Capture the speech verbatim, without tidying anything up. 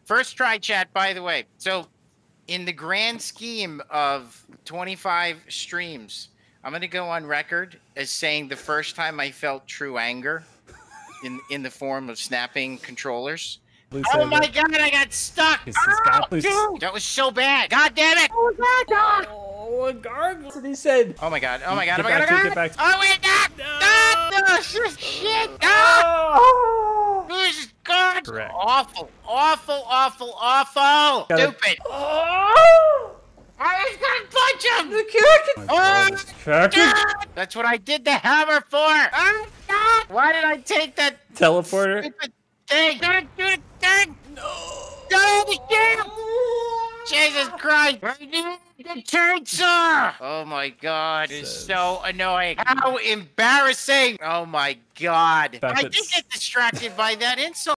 First try, chat, by the way. So, in the grand scheme of twenty-five streams, I'm going to go on record as saying the first time I felt true anger in, in the form of snapping controllers. Please oh my it. god, I got stuck! Oh, dude, that was so bad! God damn it! Oh my god! Oh, a gargoyle! That's what he said. Oh my god, oh my god, get oh my god, back oh to, my god! get back Oh wait, no! No! No! No! Shit! No! Oh! This is good! Correct. Awful, awful, awful, awful! Gotta... Stupid! Oh! I was gonna punch him! The kraken! Oh, kraken! that's what I did the hammer for! Oh, God. Why did I take that teleporter? Stupid thing? Don't do it again! No! Don't do it! Jesus Christ! I need the chainsaw! Oh my god, it's so annoying. How embarrassing! Oh my god. I did get distracted by that insult.